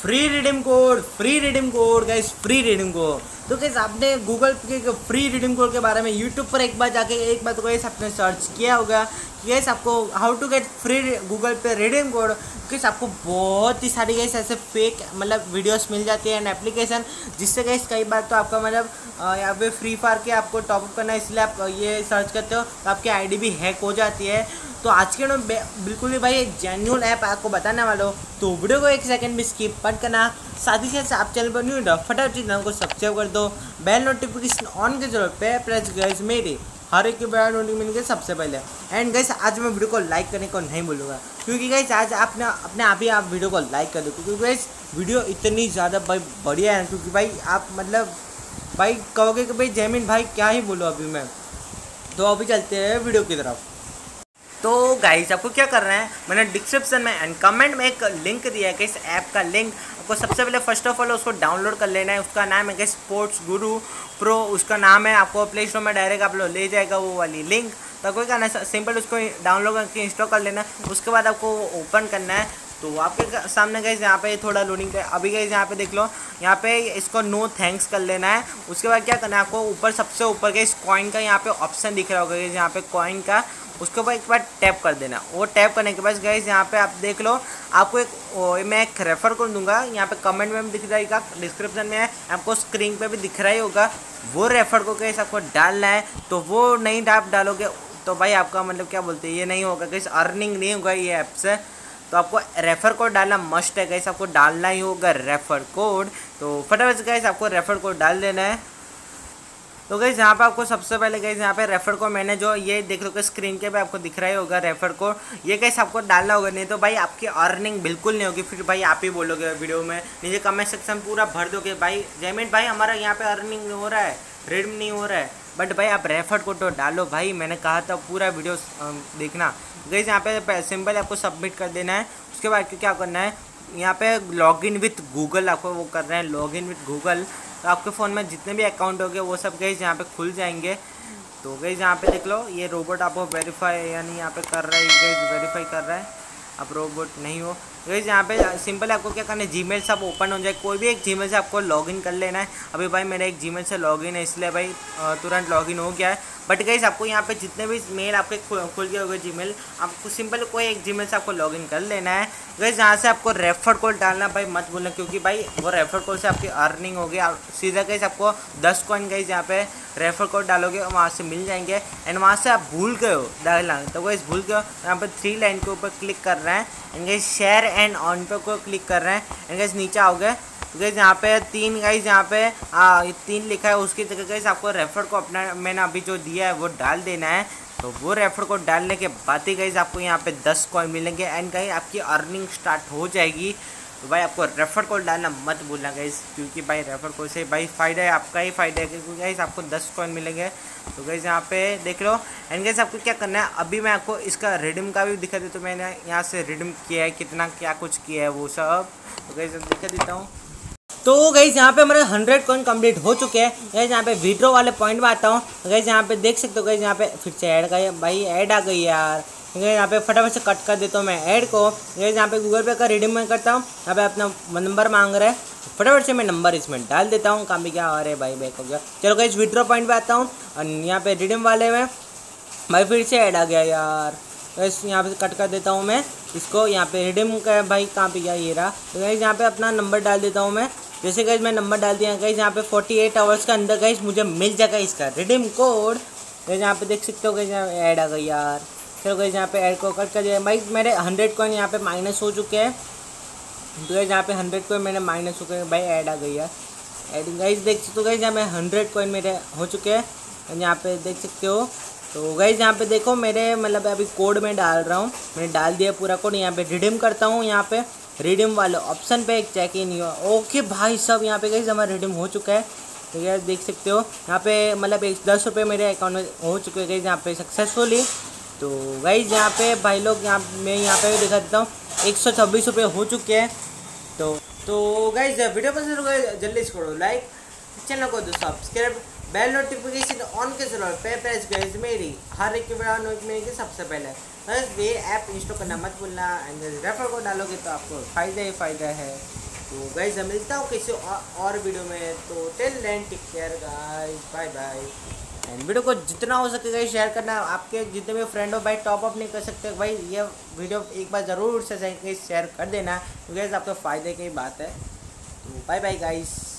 Free redeem code guys, free redeem code. तो guys आपने Google के फ्री रिडीम कोड के बारे में यूट्यूब पर एक बार तो गाइस आपने सर्च किया होगा कि गाइस आपको how to get free Google Pay redeem code. Guys आपको बहुत ही सारी गाइस ऐसे फेक मतलब वीडियोस मिल जाती है एंड एप्लीकेशन, जिससे गाइस कई बार तो आपका मतलब यहाँ पे फ्री फायर के आपको टॉपअप करना है, इसलिए आप ये सर्च करते हो तो आपकी आईडी भी हैक हो जाती है। तो आज के बिल्कुल भी भाई एक जेन्युइन ऐप आपको बताने वाला हो, तो वीडियो को एक सेकंड भी स्किप मत करना। साथ ही साथ आप चैनल पर न्यू हो फटाफट चैनल को सब्सक्राइब कर दो, बेल नोटिफिकेशन ऑन के जरूरत पे प्रेस गाइस मेरी हर एक बेल नोटिफिकेशन के सबसे पहले। एंड गाइस आज मैं वीडियो को लाइक करने को नहीं बोलूँगा, क्योंकि गाइस आज आपने अपने आप ही आप वीडियो को लाइक कर दो, क्योंकि गाइस वीडियो इतनी ज़्यादा भाई बढ़िया है। क्योंकि भाई आप मतलब भाई कहोगे कि भाई जैमिन भाई क्या ही बोलो अभी मैं। तो अभी चलते हैं वीडियो की तरफ। तो गाइस आपको क्या करना है, मैंने डिस्क्रिप्शन में एंड कमेंट में एक लिंक दिया है इस ऐप का लिंक। आपको सबसे पहले फर्स्ट ऑफ ऑल उसको डाउनलोड कर लेना है। उसका नाम है स्पोर्ट्स गुरु प्रो, उसका नाम है। आपको प्ले स्टोर में डायरेक्ट आप लोग ले जाएगा वो वाली लिंक। तो कोई करना है सिंपल उसको डाउनलोड करके इंस्टॉल कर लेना। उसके बाद आपको ओपन करना है। तो आपके सामने गए यहाँ पे थोड़ा लोडिंग पे अभी गए यहाँ पे देख लो, यहाँ पे इसको नो थैंक्स कर लेना है। उसके बाद क्या करना है, आपको ऊपर सबसे ऊपर के इस कॉइन का यहाँ पे ऑप्शन दिख रहा होगा यहाँ पे कॉइन का, उसके ऊपर एक बार टैप कर देना। वो टैप करने के बाद गाइस यहाँ पे आप देख लो, आपको मैं एक रेफ़र कर दूंगा, यहाँ पे कमेंट में भी दिख जाएगा, डिस्क्रिप्शन में है, आपको स्क्रीन पे भी दिख रहा ही होगा। वो रेफ़र को गाइस आपको डालना है। तो वो नहीं आप डालोगे तो भाई आपका मतलब क्या बोलते हैं, ये नहीं होगा गाइस, अर्निंग नहीं होगा ये ऐप से। तो आपको रेफ़र कोड डालना मस्ट है गाइस, आपको डालना ही होगा रेफ़र कोड। तो फटाफट से गाइस आपको रेफ़र कोड डाल देना है। तो गाइस यहाँ पे आपको सबसे पहले गाइस यहाँ पे रेफ़र कोड मैंने जो ये देख लो कि स्क्रीन के पे आपको दिख रहा ही होगा रेफ़र कोड, ये गाइस आपको डालना होगा, नहीं तो भाई आपकी अर्निंग बिल्कुल नहीं होगी। फिर भाई आप ही बोलोगे वीडियो में नीचे कमेंट सेक्शन पूरा भर दोगे भाई जैमिन भाई हमारा यहाँ पे अर्निंग हो रहा है, रिडीम नहीं हो रहा है। बट भाई आप रेफ़र कोड तो डालो भाई, मैंने कहा था पूरा वीडियो देखना। गाइस यहाँ पे सिंपल आपको सबमिट कर देना है। उसके बाद क्या करना है, यहाँ पे लॉगिन विथ गूगल आपको वो करना है, लॉगिन विथ गूगल। तो आपके फ़ोन में जितने भी अकाउंट होंगे वो सब गाइस यहाँ पे खुल जाएंगे। तो गाइस यहाँ पे देख लो ये रोबोट आपको वेरीफाई यानी यहाँ पे कर रहा है, गाइस वेरीफाई कर रहा है, आप रोबोट नहीं हो। गाइस यहाँ पे सिंपल आपको क्या करना है, जीमेल से आप ओपन हो जाए, कोई भी एक जीमेल से आपको लॉगिन कर लेना है। अभी भाई मेरा एक जीमेल से लॉगिन है इसलिए भाई तुरंत लॉगिन हो गया है। बट गाइस आपको यहाँ पे जितने भी मेल आपके खुल गए होंगे जीमेल, आपको सिंपल कोई एक जीमेल से आपको लॉगिन कर लेना है। गाइस यहाँ से आपको रेफ़र कोड डालना भाई मत भूलना, क्योंकि भाई वो रेफ़र कोड से आपकी अर्निंग होगी। सीधा गाइस आपको 10 कॉइन गाइस यहाँ पे रेफ़र कोड डालोगे वहाँ से मिल जाएंगे। एंड वहाँ से आप भूल गए हो डालना, तो गाइस भूल गए हो यहाँ पर 3 लाइन के ऊपर क्लिक कर रहे हैं and guys share and on पे को क्लिक कर रहे हैं एंड गाइस नीचे आओगे तो गाइस यहाँ पे 3 गाइस यहाँ पे 3 लिखा है, उसकी जगह गाइस आपको रेफ़र को अपना मैंने अभी जो दिया है वो डाल देना है। तो वो रेफ़र को डालने के बाद ही गाइस आपको यहाँ पे 10 कॉइन मिलेंगे एंड गाइस आपकी अर्निंग स्टार्ट हो जाएगी। तो भाई आपको रेफ़र कोड डालना मत भूलना गाइस, क्योंकि भाई रेफ़र कोड से भाई फ़ायदा है, आपका ही फ़ायदा है, क्योंकि गाइस आपको 10 कॉइन मिलेंगे। तो गाइस यहाँ पे देख लो एंड गाइस आपको क्या करना है, अभी मैं आपको इसका रिडीम का भी दिखा देता हूँ। मैंने यहाँ से रिडीम किया है, कितना क्या कुछ किया है वो सब, तो गाइस दिखा देता हूँ। तो गाइस यहाँ पे हमारे 100 कॉइन कंप्लीट हो चुके हैं। गाइस यहाँ पे विड्रॉ वाले पॉइंट में आता हूँ। गाइस यहाँ पे देख सकते हो, गाइस यहाँ पे फिर से ऐड का भाई ऐड आ गई यार। यहाँ पे फटाफट से कट कर देता हूँ मैं ऐड को। गाइस यहाँ पे गूगल पे का रिडीम मैं करता हूँ, यहाँ पे अपना नंबर मांग रहा है, फटाफट से मैं नंबर इसमें डाल देता हूँ। काम भी क्या आ रहा है भाई बैक हो गया। चलो गाइस विड्रॉ पॉइंट पे आता हूँ और यहाँ पे रिडीम वाले में भाई फिर से ऐड आ गया यार। गाइस यहाँ पे कट कर देता हूँ मैं इसको। यहाँ पे रिडीम का भाई कहाँ पे गया, ये रहा। तो गाइस यहाँ पे अपना नंबर डाल देता हूँ मैं। जैसे गाइस मैं नंबर डाल दिया गाइस, यहाँ पे 48 आवर्स के अंदर गाइस मुझे मिल जाएगा इसका रिडीम कोड। गाइस यहाँ पे देख सकते हो गाइस यहाँ ऐड आ गई यार। चलो गाइस यहाँ पे ऐड को कट कर दिया भाई। मेरे 100 कॉइन यहाँ पे माइनस हो चुके हैं। तो गाइस यहाँ पे 100 कॉइन मैंने माइनस हो गए भाई, ऐड आ गई यार। ऐड गाइस देख सकते हो गाइस यहाँ पे 100 कॉइन मेरे हो चुके हैं, यहाँ पे देख सकते हो। तो गाइस यहाँ पे देखो मेरे मतलब अभी कोड में डाल रहा हूँ, मैंने डाल दिया पूरा कोड। यहाँ पे रिडीम करता हूँ, यहाँ पे रिडीम वाले ऑप्शन पे एक चेक इन हुआ। ओके भाई सब यहाँ पे गाइस हमारा रिडीम हो चुका है। तो गाइस देख सकते हो यहाँ पे मतलब 10 रुपये मेरे अकाउंट में हो चुके हैं गाइस यहाँ पे सक्सेसफुली। तो गाइस यहाँ पे भाई लोग मैं यहाँ पे दिखा देता हूँ 126 रुपये हो चुके हैं। तो गाइस वीडियो पसंद होगा जल्दी से करो लाइक, चैनल को दो सब्सक्राइब, बेल नोटिफिकेशन ऑन के जरूरत पे प्रेस गाइस मेरी हर एक वीडियो नोटिफिकेशन सबसे पहले। बस ये ऐप इंस्टॉल करना मत भूलना एंड रेफर कोड डालोगे तो आपको फ़ायदा ही फ़ायदा है। तो गाइस मैं मिलता हूँ किसी और वीडियो में, तो till then take care guys, bye bye. And video को जितना हो सके गाइस शेयर करना, आपके जितने भी फ्रेंड हो भाई टॉप अप नहीं कर सकते भाई, ये वीडियो एक बार ज़रूर से शेयर कर देना, तो गाइस आपके फ़ायदे की बात है। तो बाय बाय गाइस।